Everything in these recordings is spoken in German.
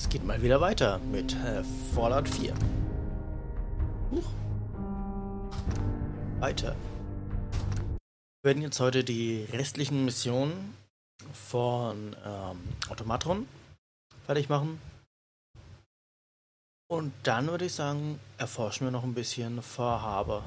Es geht mal wieder weiter mit Fallout 4. Huch. Weiter. Wir werden jetzt heute die restlichen Missionen von Automatron fertig machen. Und dann würde ich sagen, erforschen wir noch ein bisschen Far Harbor.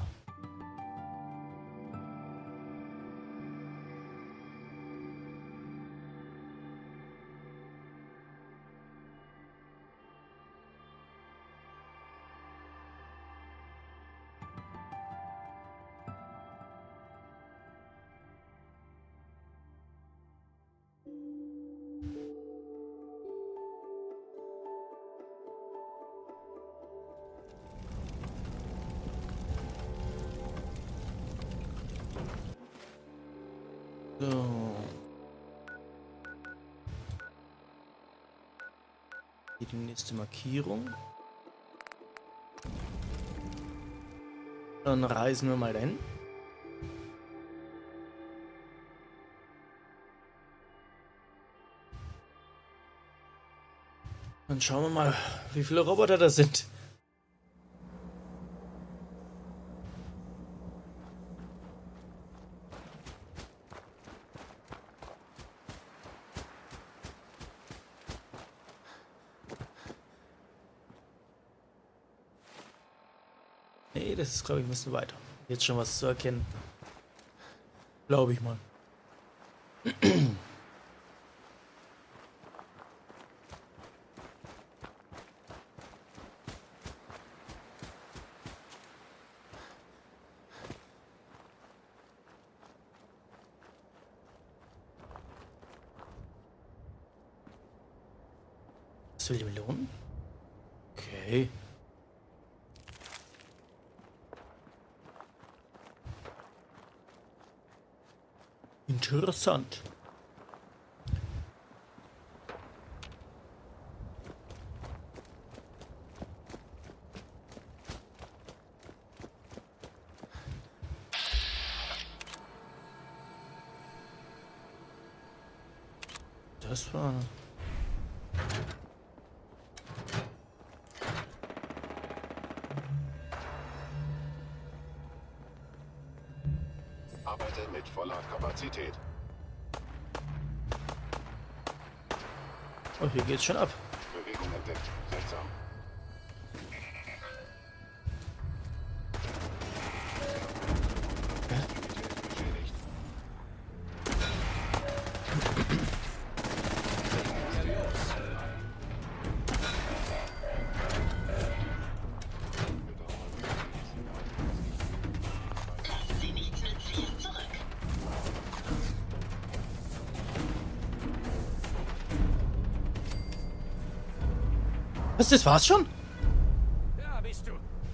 So. Hier die nächste Markierung. Dann reisen wir mal dahin. Dann schauen wir mal, wie viele Roboter das sind. Nee, das ist, glaube ich, ein bisschen weiter. Jetzt schon was zu erkennen. Glaube ich mal. Was will die Melone? Okay. Interessant. Das war... Arbeite mit voller Kapazität. Oh, hier geht's schon ab. Bewegung entdeckt. Seltsam. Beschädigt. Lassen Sie nichts Nützliches zurück. Was, das war's schon? Ja, bist du.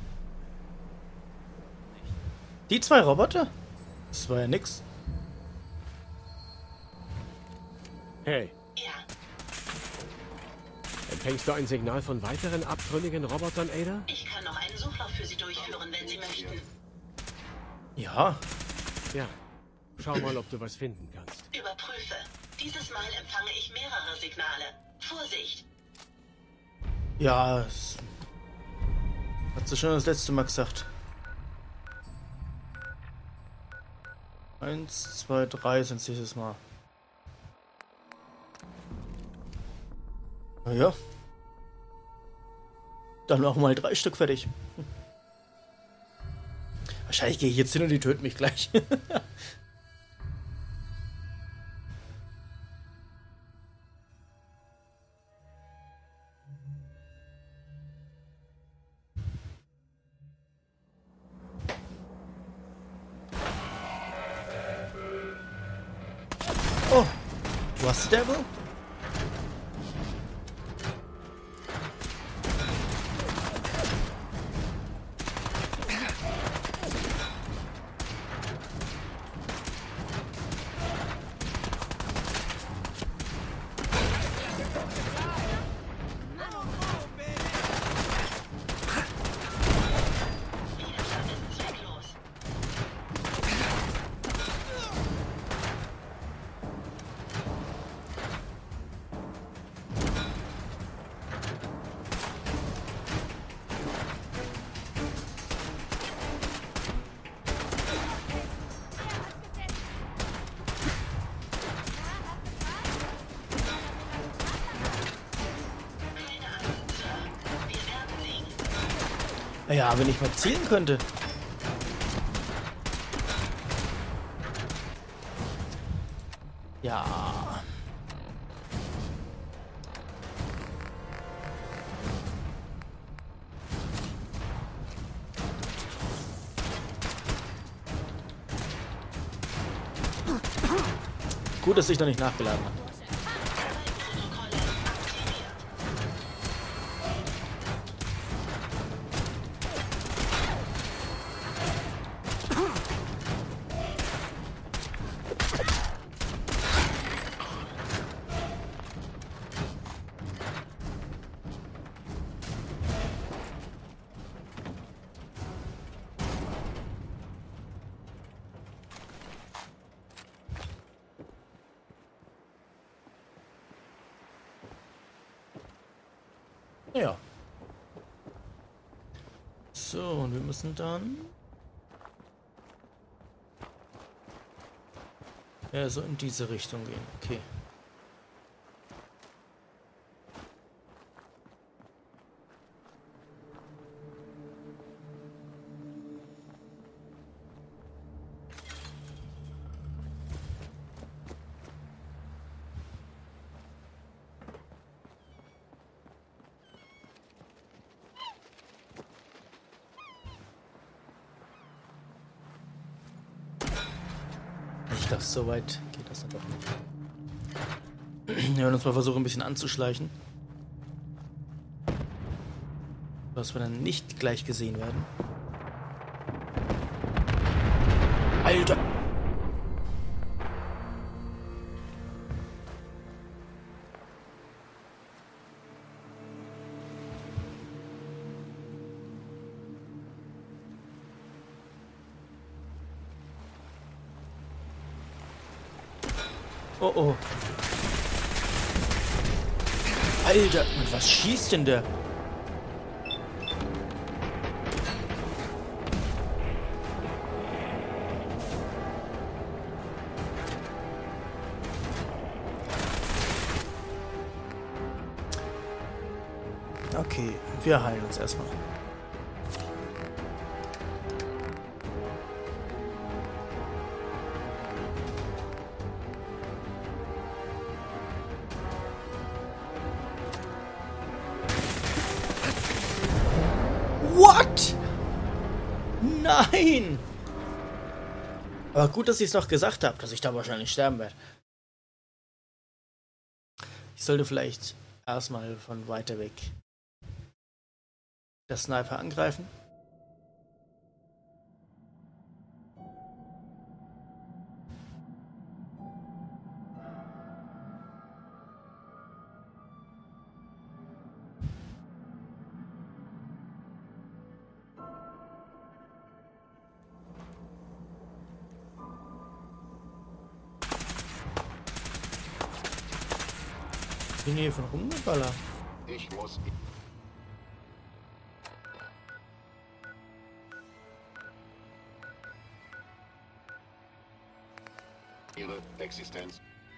Die zwei Roboter? Das war ja nix. Hey, Ja, empfängst du ein Signal von weiteren abtrünnigen Robotern, Ada? ich kann noch einen Suchlauf für Sie durchführen, wenn Sie möchten. Ja. Ja. Schau mal, ob du was finden kannst. Überprüfe. Dieses Mal empfange ich mehrere Signale. Vorsicht! Ja. Hat sie schon das letzte Mal gesagt. 1, 2, 3 sind es dieses Mal. Naja. Dann machen wir mal 3 Stück fertig. Wahrscheinlich gehe ich jetzt hin und die töten mich gleich. Oh, was, Devil? Ja, wenn ich mal zielen könnte. Ja. Gut, dass ich noch nicht nachgeladen habe. Protokolle aktiviert. Ja. So, und wir müssen dann... Ja, so in diese Richtung gehen. Okay. Ich dachte, so weit geht das dann doch nicht. Wir werden uns mal versuchen, ein bisschen anzuschleichen. Dass wir dann nicht gleich gesehen werden. Alter! Oh oh. Alter, mit was schießt denn der? Okay, wir heilen uns erstmal. What? Nein! Aber gut, dass ich es noch gesagt habe, dass ich da wahrscheinlich sterben werde. Ich sollte vielleicht erstmal von weiter weg der Sniper angreifen. Ich bin hier von rumgeballert. Ich muss... Ihre Existenz.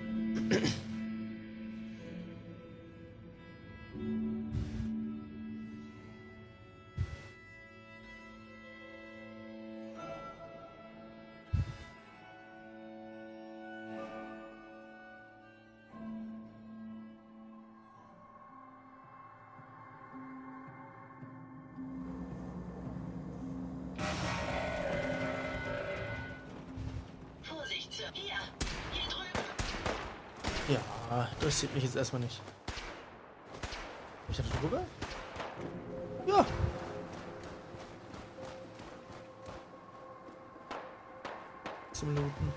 Vorsicht, Sir. Hier drüben. Ja, das sieht mich jetzt erstmal nicht. Ich da drüber? Ja. Zum Looten.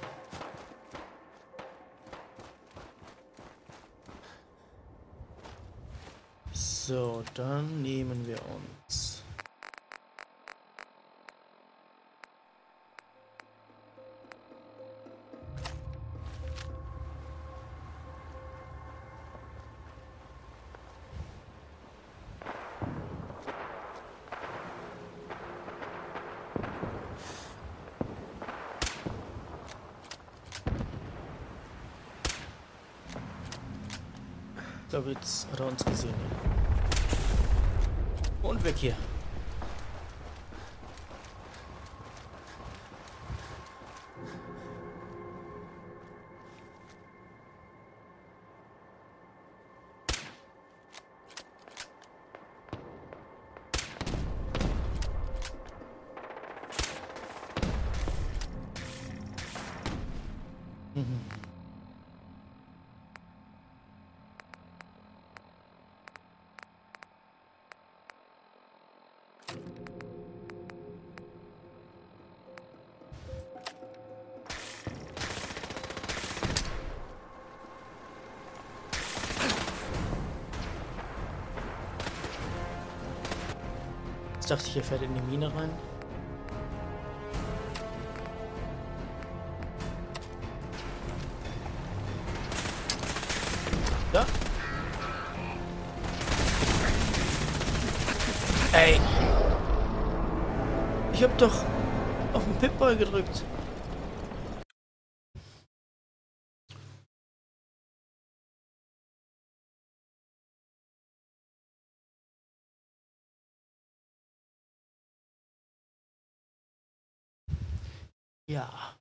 So, dann nehmen wir uns. Ich glaube, jetzt hat er uns gesehen. Und weg hier. Mhm. Jetzt dachte ich, er fährt in die Mine rein. Ja. Ey. Ich hab doch auf den Pip-Boy gedrückt. Ja.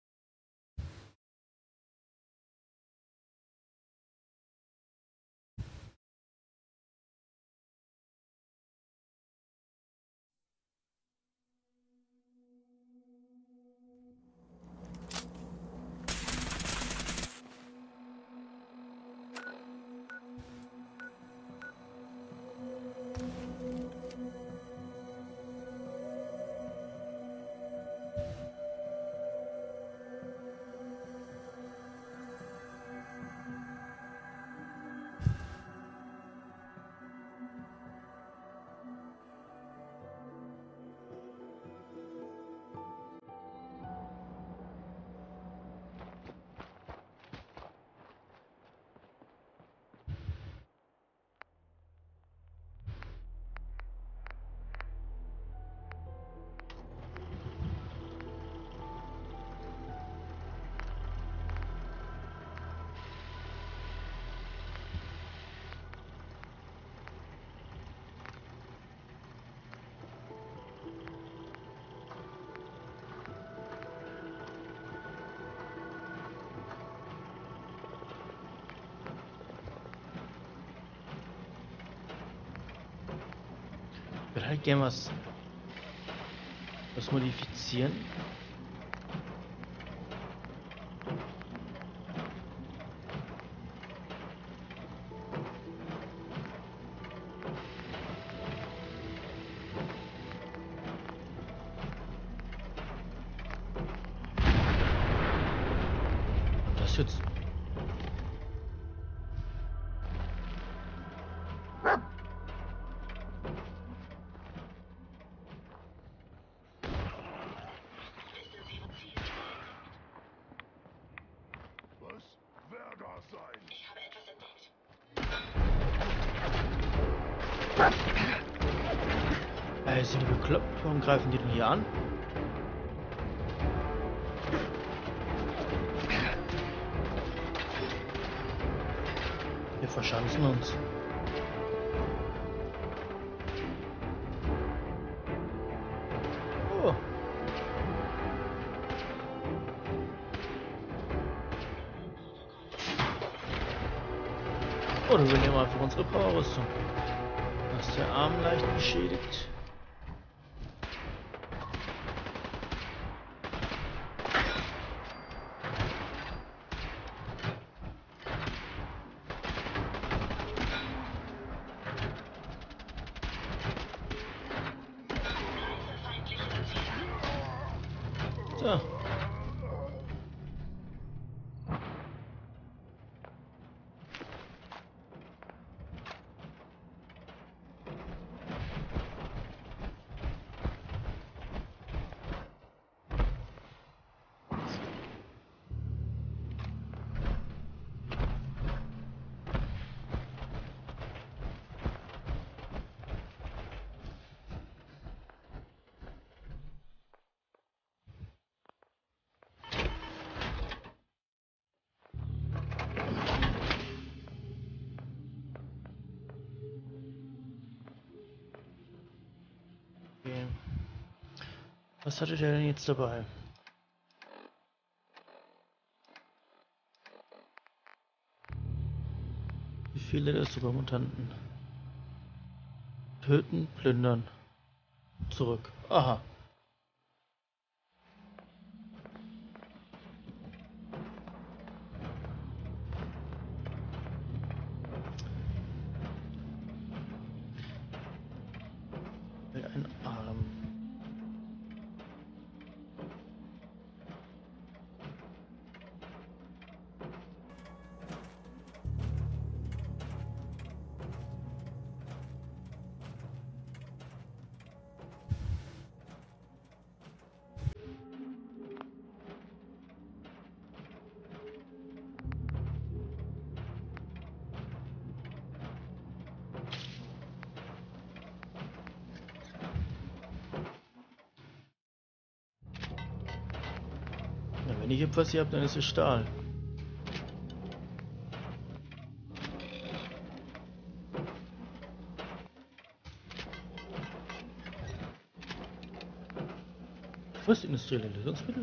Ich würde halt gerne was modifizieren. Das jetzt. Was? Wer das sein? Ich habe etwas entdeckt. Ey, sind die bekloppt? Warum greifen die denn hier an? Wir verschanzen uns. Oh. Oh, wir nehmen einfach unsere Powerrüstung. Da ist der Arm leicht beschädigt. Greife feindliche Ziele. So. Okay. Was hatte der denn jetzt dabei? Wie viele der Supermutanten? Töten, plündern. Zurück. Aha. Wenn ich etwas hier habe, dann ist es Stahl. Was? Industrielle Lösungsmittel?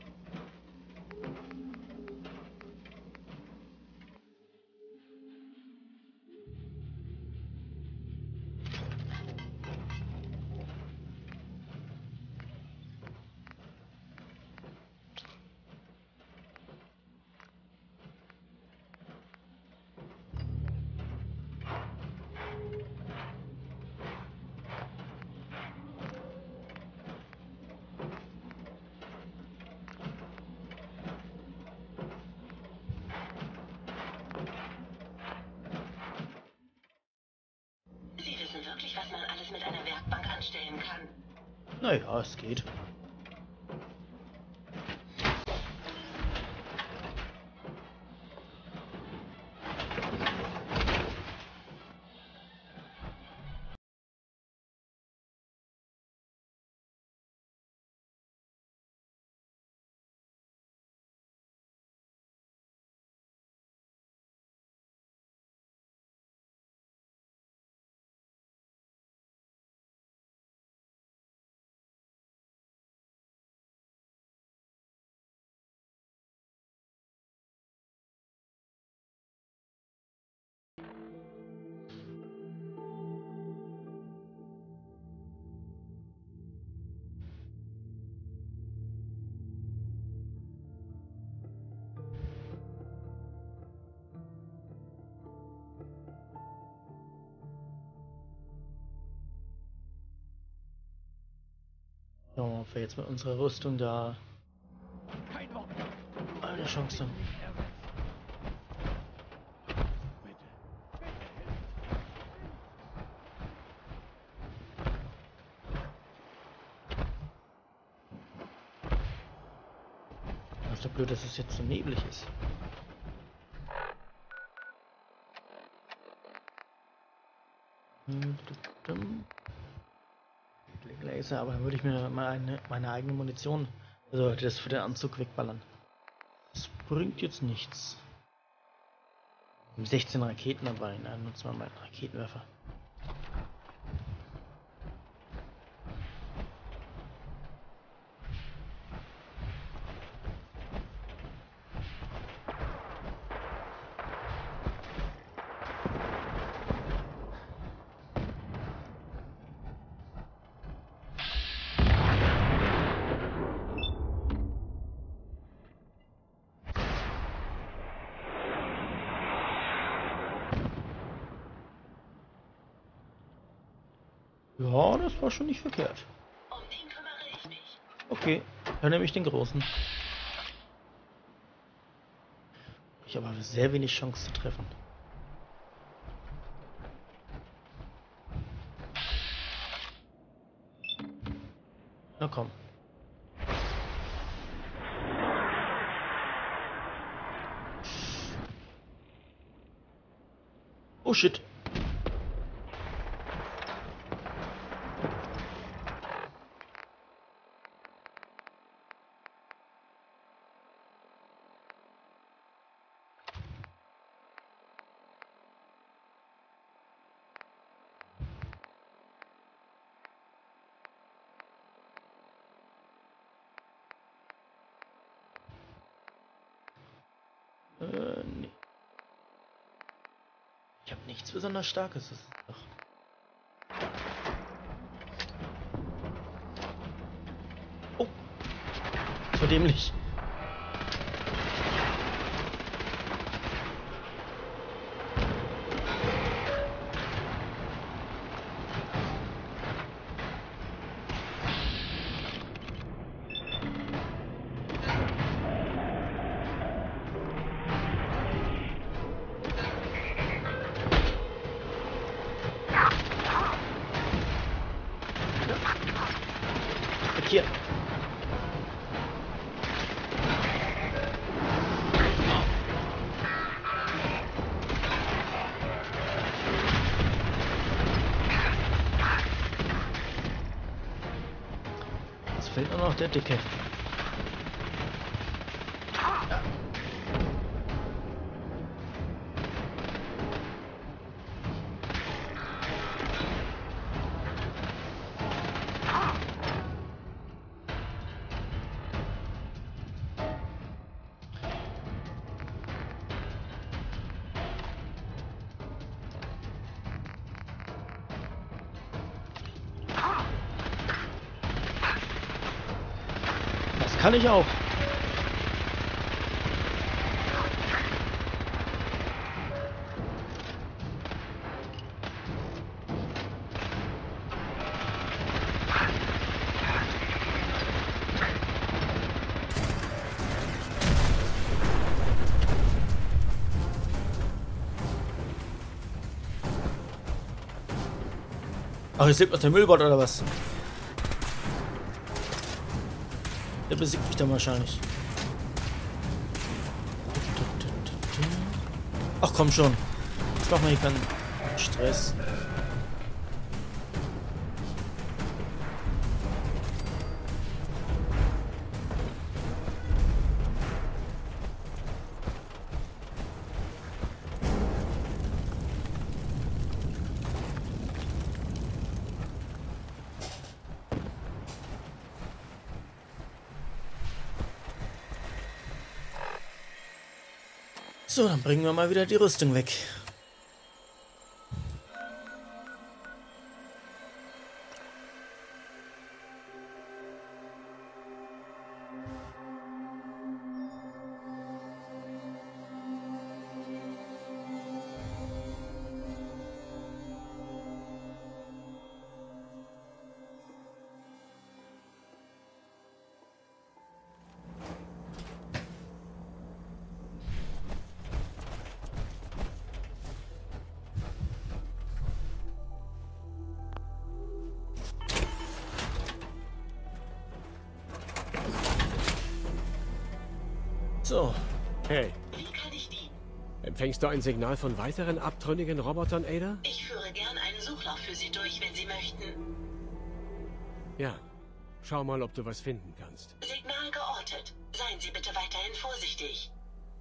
Sie wissen wirklich, was man alles mit einer Werkbank anstellen kann. Naja, es geht. Schauen wir mal, ob wir jetzt mit unserer Rüstung da eine Chance haben. Das ist doch blöd, dass es jetzt so neblig ist. Laser, aber dann würde ich mir meine eigene Munition, also das für den Anzug wegballern. Das bringt jetzt nichts. 16 Raketen dabei, nein, nutzen wir mal einen Raketenwerfer. Ja, das war schon nicht verkehrt. Um den kümmere ich mich. Okay, dann nehme ich den großen. Ich habe aber sehr wenig Chance zu treffen. Na komm. Oh shit. Nee. Ich habe nichts besonders Starkes. Das ist doch... Oh. So dämlich. Hier. Jetzt fehlt nur noch der Dicke. Ja. Das kann ich auch. Ach, jetzt lebt noch der Müllbot oder was? Der besiegt mich dann wahrscheinlich. Ach komm schon. Jetzt machen wir hier keinen Stress. So, dann bringen wir mal wieder die Rüstung weg. So. Hey, Wie kann ich dienen? empfängst du ein Signal von weiteren abtrünnigen Robotern, Ada? Ich führe gern einen Suchlauf für Sie durch, wenn Sie möchten. Ja. Schau mal, ob du was finden kannst. Signal geortet. Seien Sie bitte weiterhin vorsichtig.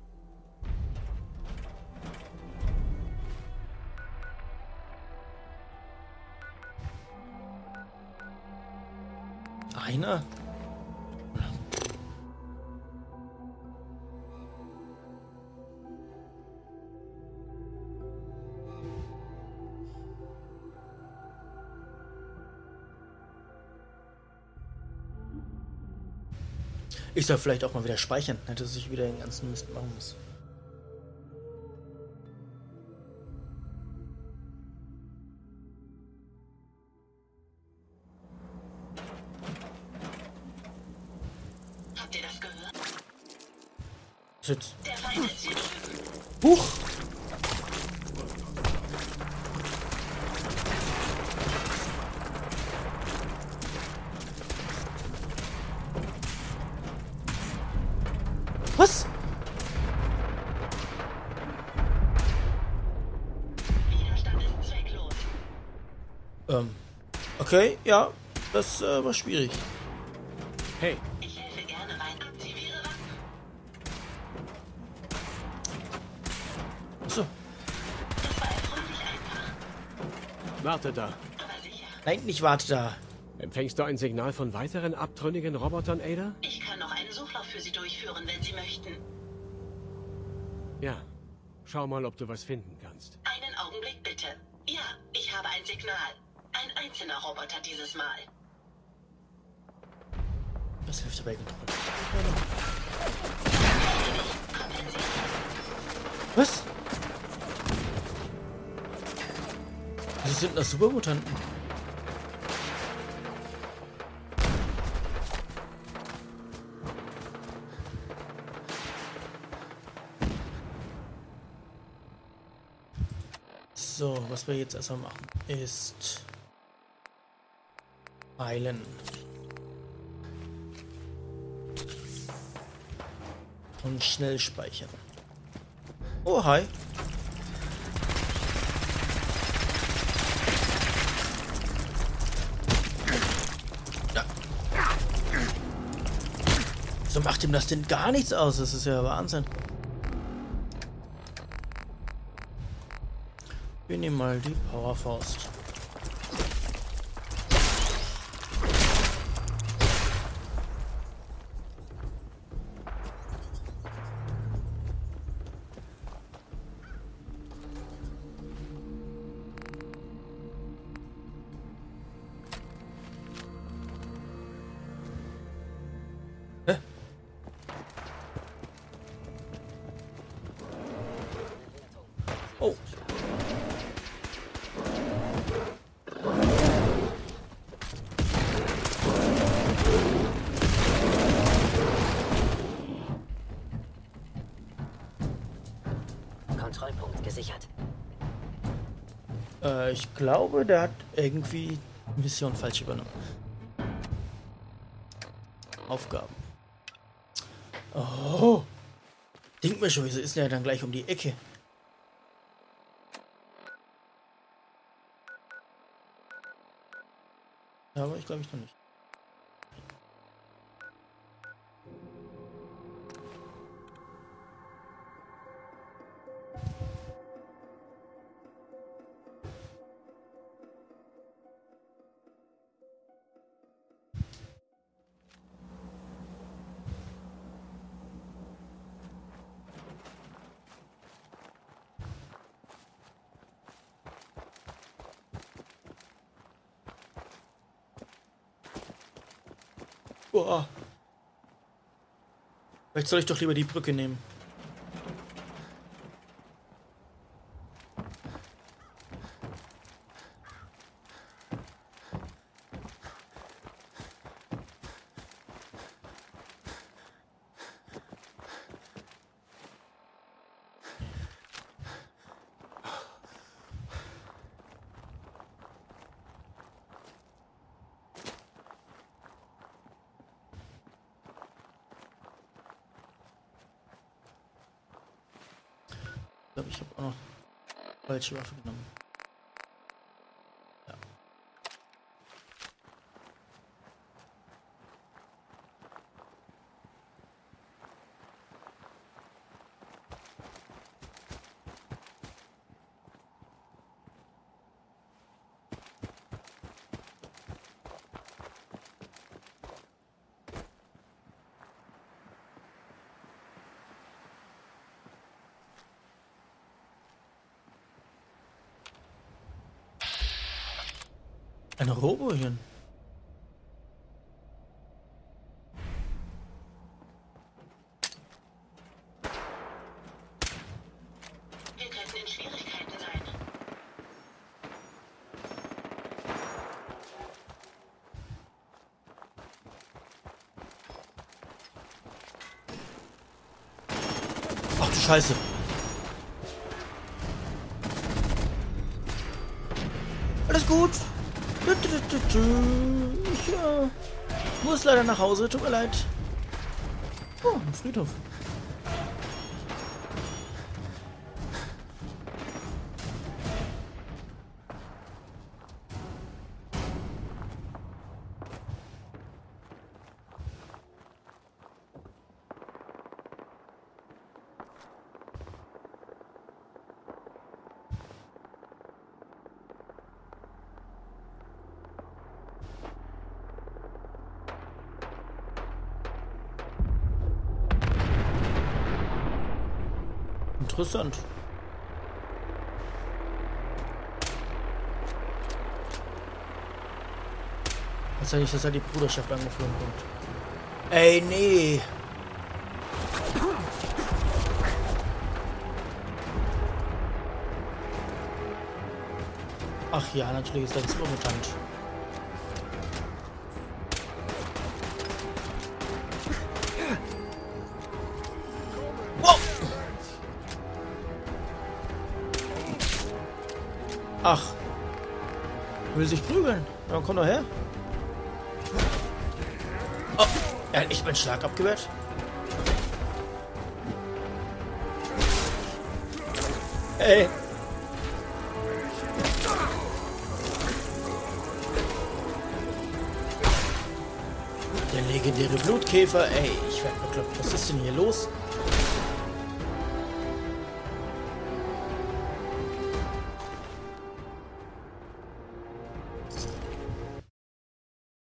Einer? Ich soll vielleicht auch mal wieder speichern, nicht, dass ich wieder den ganzen Mist machen muss. Habt ihr das gehört? Sitz. Der Feind ist hier drüben. Huch! Was? Widerstand ist zwecklos. Okay, ja, das war schwierig. Hey, Ich helfe gerne rein. Aktiviere Waffen. Achso. Das war erfreulich einfach. warte da. Aber sicher. Nein, ich warte da. Empfängst du ein Signal von weiteren abtrünnigen Robotern, Ada? Ich kann noch einen Suchlauf für Sie durchführen, wenn Sie möchten. Ja. Schau mal, ob du was finden kannst. Einen Augenblick bitte. Ja, ich habe ein Signal. Ein einzelner Roboter dieses Mal. Was hilft dabei gedrückt? Kompensiert. Was? Das sind das Supermutanten. So, was wir jetzt erstmal machen, ist heilen. Und schnell speichern. Oh, hi. Ja. So macht ihm das denn gar nichts aus? Das ist ja Wahnsinn. Wir nehmen mal die Powerfaust. Hä? Oh. Kontrollpunkt gesichert. Ich glaube, der hat irgendwie die Mission falsch übernommen. Aufgaben. Oh. Denk mir schon, wieso ist der dann gleich um die Ecke? Aber ich glaube ich noch nicht. Boah. Vielleicht soll ich doch lieber die Brücke nehmen. Ich glaube, ich habe auch noch falsche Waffe genommen. Ja. Ein Robohirn. Wir könnten in Schwierigkeiten sein. Ach du Scheiße. Alles gut. Ich muss leider nach Hause, tut mir leid. Oh, ein Friedhof. Interessant. Weiß ja nicht, dass er die Bruderschaft angeflogen kommt. Ey, nee. Ach ja, natürlich ist das Supermutant. Ach. Will sich prügeln. Ja, komm doch her. Oh, er hat echt meinen Schlag abgewehrt. Ey. Der Legendäre Blutkäfer. Ey, ich werd bekloppt. Was ist denn hier los?